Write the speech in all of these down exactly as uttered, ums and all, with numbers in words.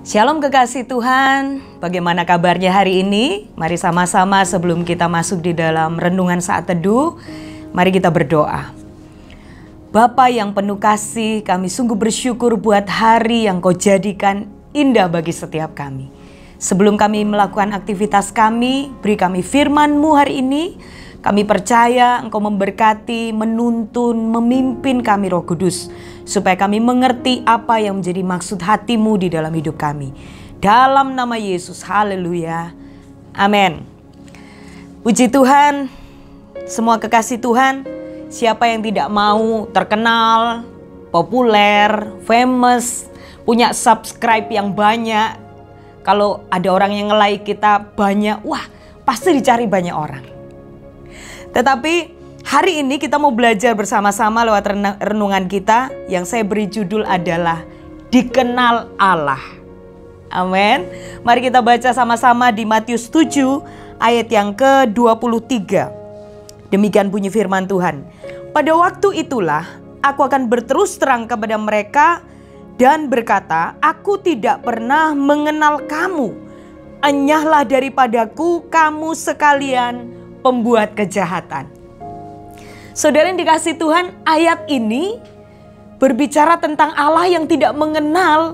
Shalom kekasih Tuhan, bagaimana kabarnya hari ini? Mari sama-sama sebelum kita masuk di dalam renungan saat teduh, mari kita berdoa. Bapa yang penuh kasih, kami sungguh bersyukur buat hari yang Kau jadikan indah bagi setiap kami. Sebelum kami melakukan aktivitas kami, beri kami firman-Mu hari ini. Kami percaya Engkau memberkati, menuntun, memimpin kami Roh Kudus, supaya kami mengerti apa yang menjadi maksud hati-Mu di dalam hidup kami. Dalam nama Yesus, haleluya, amin. Puji Tuhan, semua kekasih Tuhan, siapa yang tidak mau terkenal, populer, famous, punya subscribe yang banyak. Kalau ada orang yang nge-like kita banyak, wah pasti dicari banyak orang. Tetapi hari ini kita mau belajar bersama-sama lewat renungan kita yang saya beri judul adalah Dikenal Allah. Amin. Mari kita baca sama-sama di Matius tujuh ayat yang ke dua puluh tiga. Demikian bunyi firman Tuhan. Pada waktu itulah aku akan berterus terang kepada mereka dan berkata, aku tidak pernah mengenal kamu. Enyahlah daripadaku kamu sekalian pembuat kejahatan. Saudara yang dikasihi Tuhan, ayat ini berbicara tentang Allah yang tidak mengenal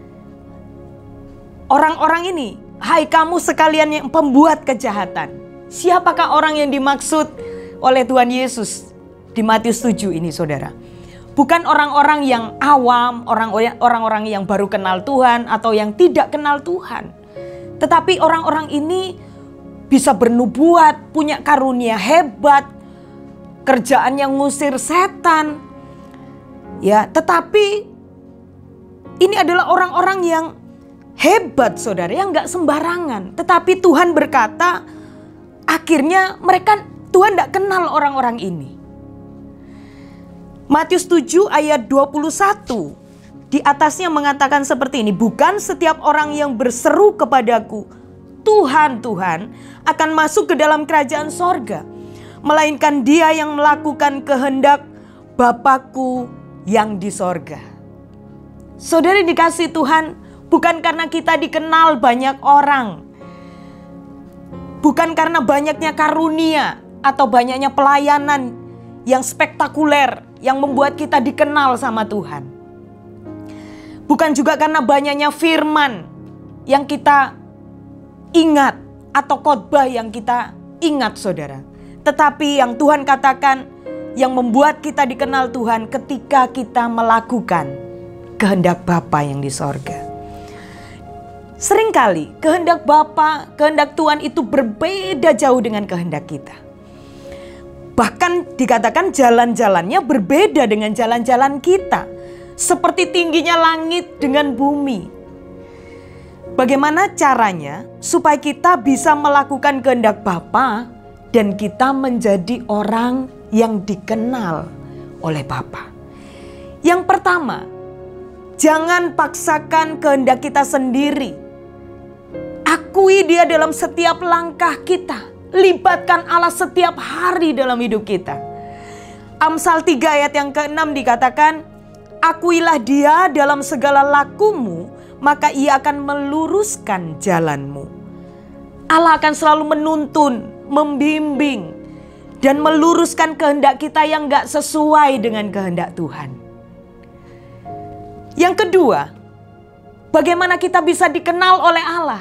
orang-orang ini. Hai kamu sekalian yang pembuat kejahatan. Siapakah orang yang dimaksud oleh Tuhan Yesus di Matius tujuh ini, saudara? Bukan orang-orang yang awam, orang-orang yang baru kenal Tuhan atau yang tidak kenal Tuhan. Tetapi orang-orang ini bisa bernubuat, punya karunia hebat, kerjaan yang ngusir setan. Ya, tetapi ini adalah orang-orang yang hebat, saudara, yang gak sembarangan. Tetapi Tuhan berkata, akhirnya mereka, Tuhan gak kenal orang-orang ini. Matius tujuh ayat dua puluh satu, di atasnya mengatakan seperti ini, bukan setiap orang yang berseru kepadaku, Tuhan, Tuhan, akan masuk ke dalam kerajaan sorga, melainkan dia yang melakukan kehendak Bapakku yang di sorga. Saudara dikasih Tuhan, bukan karena kita dikenal banyak orang, bukan karena banyaknya karunia atau banyaknya pelayanan yang spektakuler yang membuat kita dikenal sama Tuhan. Bukan juga karena banyaknya firman yang kita ingat atau khotbah yang kita ingat, saudara. Tetapi yang Tuhan katakan yang membuat kita dikenal Tuhan ketika kita melakukan kehendak Bapa yang di sorga. Seringkali kehendak Bapa, kehendak Tuhan itu berbeda jauh dengan kehendak kita. Bahkan dikatakan jalan-jalannya berbeda dengan jalan-jalan kita. Seperti tingginya langit dengan bumi. Bagaimana caranya supaya kita bisa melakukan kehendak Bapa dan kita menjadi orang yang dikenal oleh Bapa? Yang pertama, jangan paksakan kehendak kita sendiri. Akui Dia dalam setiap langkah kita. Libatkan Allah setiap hari dalam hidup kita. Amsal tiga ayat yang keenam dikatakan, akuilah Dia dalam segala lakumu, maka Ia akan meluruskan jalanmu. Allah akan selalu menuntun, membimbing, dan meluruskan kehendak kita yang gak sesuai dengan kehendak Tuhan. Yang kedua, bagaimana kita bisa dikenal oleh Allah?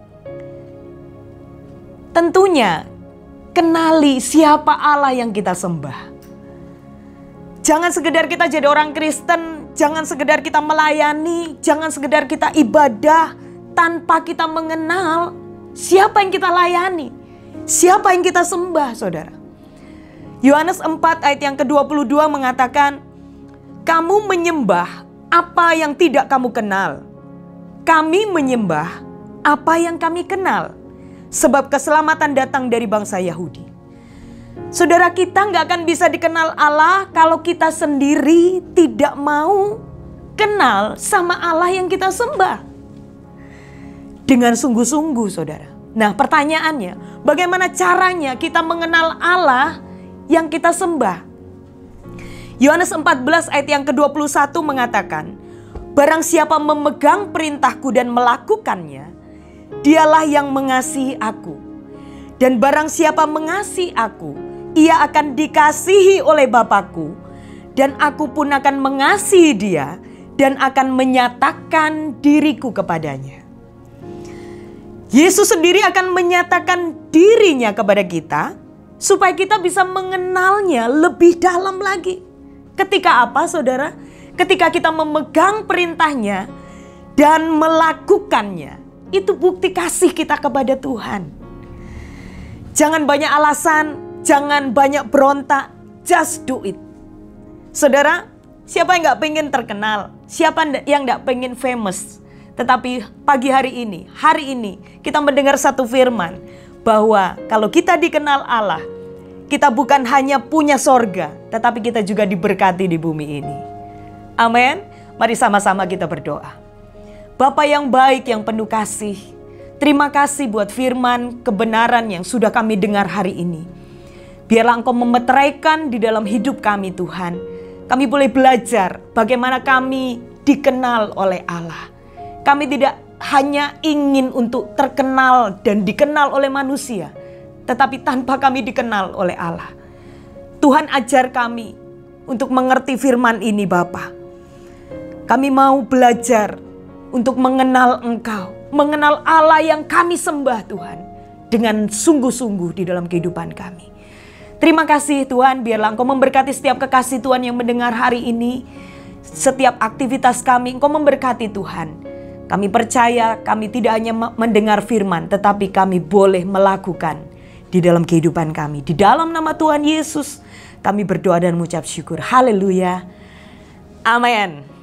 Tentunya, kenali siapa Allah yang kita sembah. Jangan sekedar kita jadi orang Kristen, jangan sekedar kita melayani, jangan sekedar kita ibadah tanpa kita mengenal siapa yang kita layani, siapa yang kita sembah, saudara. Yohanes empat ayat yang ke dua puluh dua mengatakan, kamu menyembah apa yang tidak kamu kenal. Kami menyembah apa yang kami kenal, sebab keselamatan datang dari bangsa Yahudi. Saudara, kita gak akan bisa dikenal Allah kalau kita sendiri tidak mau kenal sama Allah yang kita sembah. Dengan sungguh-sungguh, saudara. Nah, pertanyaannya, bagaimana caranya kita mengenal Allah yang kita sembah? Yohanes empat belas ayat yang ke dua puluh satu mengatakan, Barang siapa memegang perintahku dan melakukannya, dialah yang mengasihi aku. Dan barang siapa mengasihi aku, ia akan dikasihi oleh Bapa-Ku, dan aku pun akan mengasihi dia dan akan menyatakan diriku kepadanya. Yesus sendiri akan menyatakan dirinya kepada kita supaya kita bisa mengenalnya lebih dalam lagi. Ketika apa, saudara? Ketika kita memegang perintahnya dan melakukannya, itu bukti kasih kita kepada Tuhan. Jangan banyak alasan, jangan banyak berontak, just do it. Saudara, siapa yang gak pengen terkenal? Siapa yang gak pengen famous? Tetapi pagi hari ini, hari ini kita mendengar satu firman bahwa kalau kita dikenal Allah, kita bukan hanya punya sorga, tetapi kita juga diberkati di bumi ini. Amin. Mari sama-sama kita berdoa. Bapa yang baik, yang penuh kasih, terima kasih buat firman kebenaran yang sudah kami dengar hari ini. Biarlah Engkau memeteraikan di dalam hidup kami, Tuhan. Kami boleh belajar bagaimana kami dikenal oleh Allah. Kami tidak hanya ingin untuk terkenal dan dikenal oleh manusia, tetapi tanpa kami dikenal oleh Allah. Tuhan, ajar kami untuk mengerti firman ini, Bapa. Kami mau belajar untuk mengenal Engkau, mengenal Allah yang kami sembah, Tuhan, dengan sungguh-sungguh di dalam kehidupan kami. Terima kasih Tuhan, biarlah Engkau memberkati setiap kekasih Tuhan yang mendengar hari ini. Setiap aktivitas kami Engkau memberkati, Tuhan. Kami percaya kami tidak hanya mendengar firman, tetapi kami boleh melakukan di dalam kehidupan kami. Di dalam nama Tuhan Yesus kami berdoa dan mengucap syukur. Haleluya. Amin.